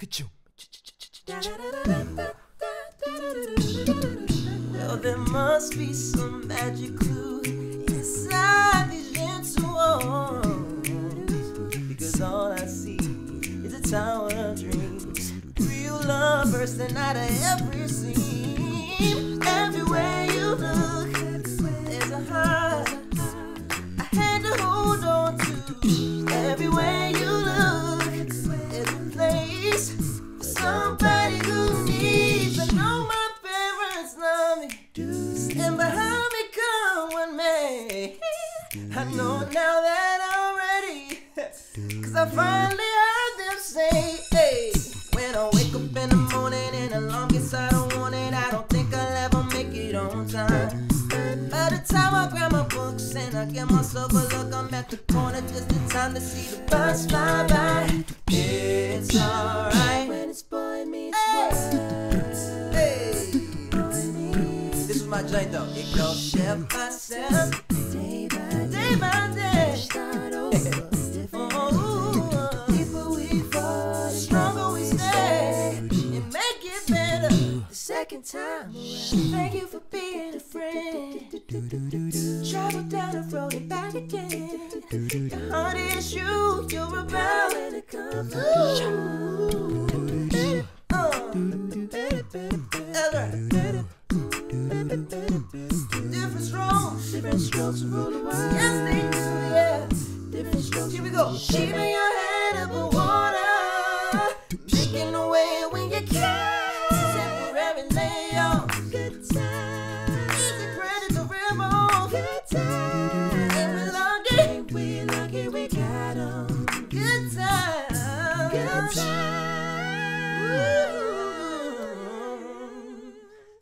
Well, there must be some magic clue inside these gentle walls, because all I see is a tower of dreams, real love bursting out of every seam. Everywhere you look, there's a heart I had to hold on to. Everywhere you look, there's a place for somebody who needs. I know my parents love me, stand behind me, come with me. I know now that I'm ready, cause I finally heard them say, hey. When I wake up in the morning and alarm gets out of warning, I don't think I'll ever make it on time. By the time I grab my books and I give myself a look, I'm at the corner just in time to see the bus fly by. It's alright when it's boy meets world. Hey. This is my joint though. It goes step by step, day by day. Start over. Deeper we fall, stronger we stay, and make it better the second time around. Thank you for being a friend. Travel down the road and back again. The heart is you, you're about when it comes through. That's right. Different strokes rule the world. Yes, they do, yeah. Different strokes. Here we go. Keeping your head above water, picking